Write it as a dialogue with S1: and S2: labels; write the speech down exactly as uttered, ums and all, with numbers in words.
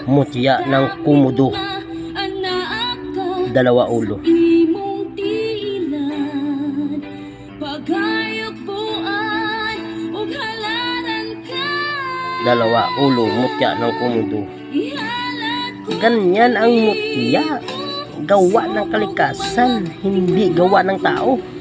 S1: mutya ng kumudo, dalawa ulo. Dalawa ulo, mutya ng kumudo. Ganyan ang mutya, gawa ng kalikasan, hindi gawa ng tao.